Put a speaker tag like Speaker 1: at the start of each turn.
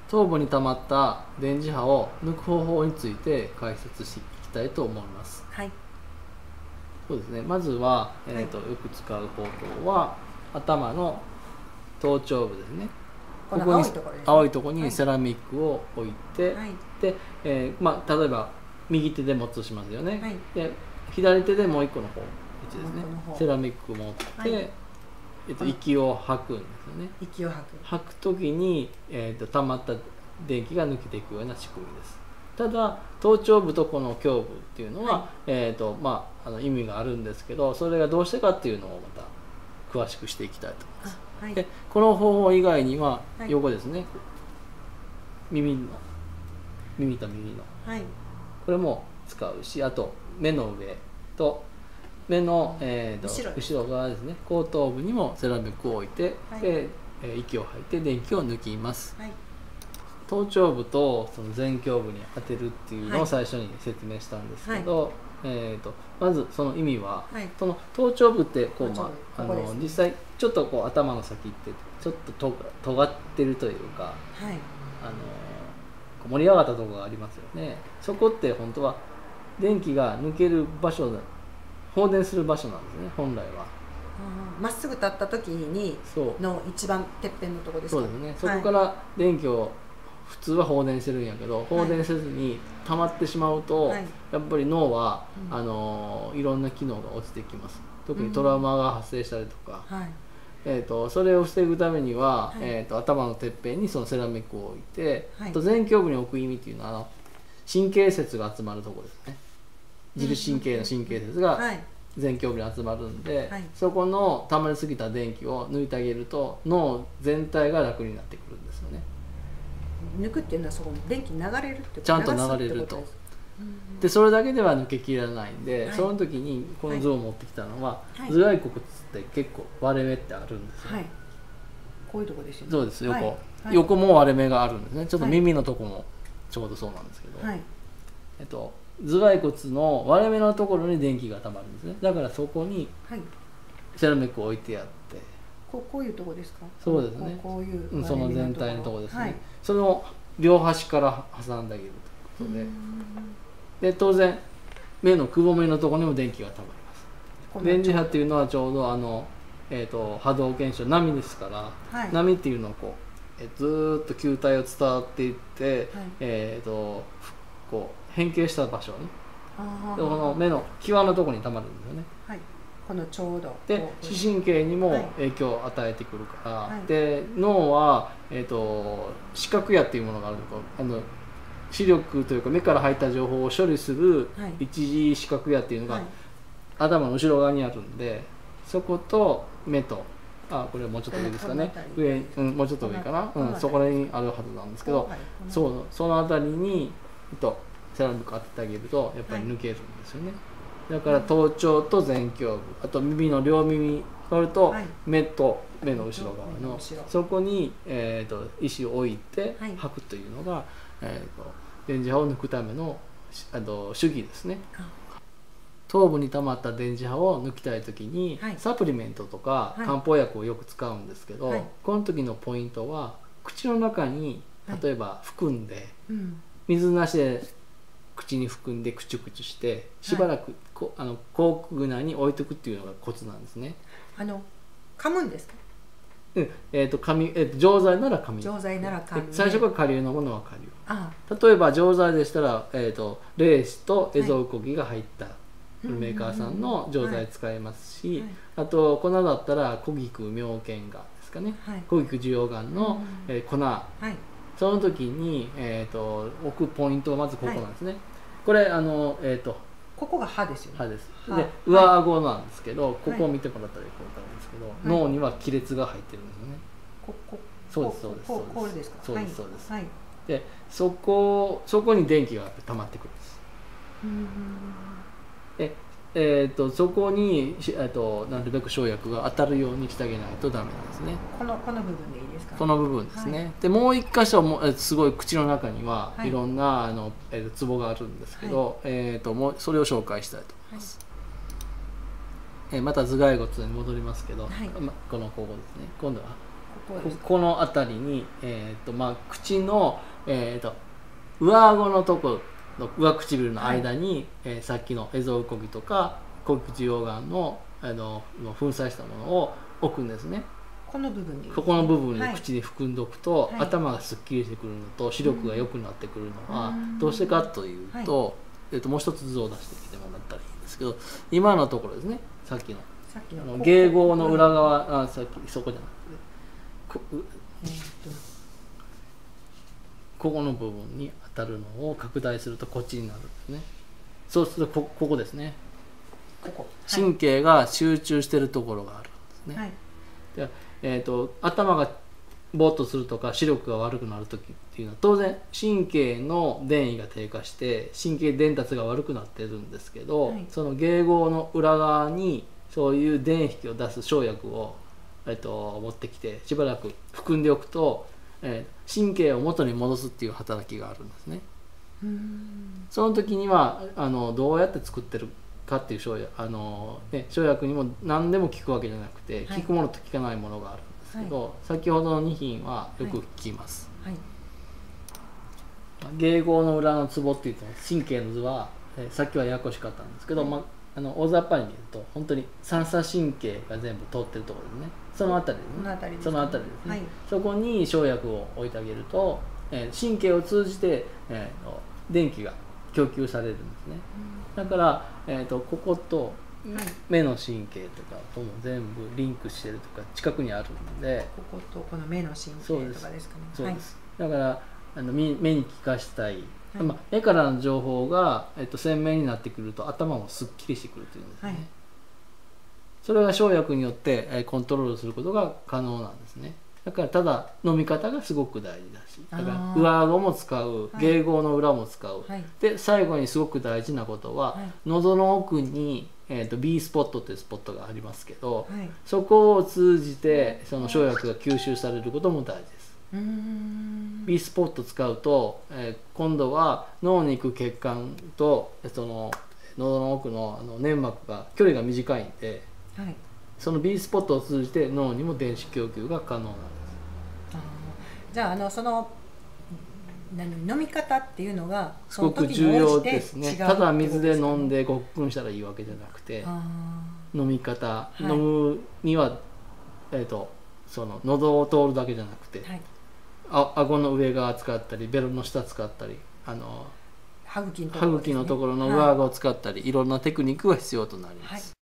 Speaker 1: 頭部に溜まった電磁波を抜く方法について解説していきたいと思います。
Speaker 2: はい。
Speaker 1: そうですね。まずは、よく使う方法は頭の頭頂部ですね。
Speaker 2: この青いところですね。
Speaker 1: 青いところにセラミックを置いて、
Speaker 2: はい、
Speaker 1: で、例えば右手で持つとしますよね。
Speaker 2: はい、
Speaker 1: で、左手でもう一個の方、ですね。セラミックを持って、はい、息を吐くんですよね。
Speaker 2: 息を吐く。
Speaker 1: 吐くときに、溜まった電気が抜けていくような仕組みです。ただ頭頂部とこの胸部っていうのは、はい、意味があるんですけど、それがどうしてかっていうのをまた詳しくしていきたいと思います。はい、でこの方法以外には、はい、横ですね、耳と耳の、はい、これも使うし、あと目の上と目の、後ろ側ですね、後頭部にもセラミックを置いて、はい、で息を吐いて電気を抜きます。はい、頭頂部とその前胸部に当てるっていうのを最初に説明したんですけど、はい、まずその意味は、はい、その頭頂部ってこう、実際ちょっとこう頭の先ってちょっと尖ってるというか、はい、盛り上がったところがありますよね。そこって本当は電気が抜ける場所だ、放電する場所なんですね、本来は。
Speaker 2: まっすぐ立った時にの一番てっぺんのところですか。
Speaker 1: そうですね。そこから電気を普通は放電してるんやけど、放電せずに溜まってしまうと、はい、やっぱり脳は、いろんな機能が落ちてきます。特にトラウマが発生したりとか、はい、それを防ぐためには、はい、頭のてっぺんにそのセラミックを置いて、はい、前胸部に置く意味っていうのは神経節が集まるところですね。自律神経の神経節が前胸部に集まるんで、はい、そこの溜まりすぎた電気を抜いてあげると脳全体が楽になってくるんですよね。
Speaker 2: 抜くっていうのはそこに電気流れるってこと、
Speaker 1: ちゃんと流れると。でそれだけでは抜けきらないんで、はい、その時にこの図を持ってきたのは、はい、頭蓋骨って結構割れ目ってあるんですよ、はい、
Speaker 2: こういうとこですよね。
Speaker 1: そうです、横、はい、横も割れ目があるんですね。ちょっと耳のとこもちょうどそうなんですけど、はい、頭蓋骨の割れ目のところに電気がたまるんですね。だからそこにセラミックを置いてやって、
Speaker 2: こういうとこですか。
Speaker 1: そうですね。
Speaker 2: こういう
Speaker 1: その全体のところですね、はい、その両端から挟んであげるということで、当然目のくぼみのところにも電気がたまります。電磁波っていうのはちょうど波動現象、波ですから、はい、波っていうのをこう、ずーっと球体を伝わっていって、はい、こう変形した場所に、この目の際のところにたまるんですよね。はい、
Speaker 2: このちょうど
Speaker 1: で視神経にも影響を与えてくるから、はい、で脳は、視覚野っていうものがあると、視力というか目から入った情報を処理する一次視覚野っていうのが、はい、頭の後ろ側にあるんで、そこと目と、これはもうちょっと上ですかね、上、もうちょっと上かな、そこにあるはずなんですけど、その辺りにセラミック当ててあげるとやっぱり抜けるんですよね。だから頭頂と前胸部、あと耳の両耳それと目と目の後ろ側のそこに、石を置いて吐くというのが、電磁波を抜くための手技ですね。頭部に溜まった電磁波を抜きたい時に、サプリメントとか漢方薬をよく使うんですけど、この時のポイントは口の中に例えば含んで、水なしで口に含んでクチュクチュしてしばらく口腔内に置いとくっていうのがコツなんですね。
Speaker 2: 噛むんですか。
Speaker 1: 錠剤なら噛み、最初から顆粒のものは顆粒。例えば錠剤でしたら、レースとエゾウコギが入ったメーカーさんの錠剤使えますし、あと粉だったら小菊妙見がですかね、小菊受容岩の粉、その時に、置くポイントはまずここなんですね。これ
Speaker 2: ここが歯ですよね。
Speaker 1: 歯です。で上顎なんですけど、ここを見てもらったらよくわかるんですけど、脳には亀裂が入ってるんですよね。そうですそうです。
Speaker 2: これですか。
Speaker 1: そうですそうです。でそこに電気が溜まってくるんです。でそこになるべく生薬が当たるようにしてあげないとダメなんですね。
Speaker 2: この部分でいいですか。
Speaker 1: この部分ですね。でもう一箇所もすごい口の中にはいろんなツボがあるんですけど、もうそれを紹介したいと思います。また頭蓋骨に戻りますけど、このここですね。今度はこの辺りに、口の、上顎のところの上唇の間に、さっきのエゾウコギとかコクチ溶岩の粉砕したものを置くんですね。
Speaker 2: この部分に、
Speaker 1: ここの部分に口に含んでおくと、頭がすっきりしてくるのと視力が良くなってくるのはどうしてかというと、もう一つ図を出してきてもらったらいいんですけど、今のところですね、さっきの迎合の裏側、さっきそこじゃなくてここの部分に当たるのを拡大するとこっちになるんですね。そうするとここですね、神経が集中しているところがあるんですね。頭がぼーっとするとか視力が悪くなる時っていうのは当然神経の電位が低下して神経伝達が悪くなってるんですけど、その迎合の裏側にそういう電液を出す生薬を、持ってきてしばらく含んでおくと、神経を元に戻すっていう働きがあるんですね。その時にはどうやって作ってるかっていう生薬にも何でも効くわけじゃなくて、効くものと効かないものがあるんですけど、先ほどの2品はよく効きます。迎合の裏のツボっていうと神経の図は、さっきはややこしかったんですけど、大雑把に見ると本当に三叉神経が全部通ってるところですね。その辺りですね。その辺りですね。そこに生薬を置いてあげると、神経を通じて、電気が供給されるんですね。だから、ここと目の神経とかとも全部リンクしてるとか近くにあるので、
Speaker 2: こことこの目の神経とかですかね。
Speaker 1: そうです。だから目に効かしたい、目からの情報が、鮮明になってくると頭もすっきりしてくるというんですね。それが生薬によって、コントロールすることが可能なんですね。だからただ飲み方がすごく大事だし、だから上顎も使う、迎合の裏も使う、で最後にすごく大事なことは、喉の奥に、B スポットというスポットがありますけど、そこを通じてその生薬が吸収されることも大事です。B スポット使うと、今度は脳に行く血管とその喉の奥の粘膜が距離が短いんで、その B スポットを通じて脳にも電子供給が可能なんです。
Speaker 2: じゃあその飲み方っていうのが
Speaker 1: すごく重要ですね。ただ水で飲んでごっくんしたらいいわけじゃなくて、飲み方、飲むにはその喉を通るだけじゃなくて、顎の上側使ったりベロの下使ったり歯茎のところの上顎を使ったり、いろんなテクニックが必要となります。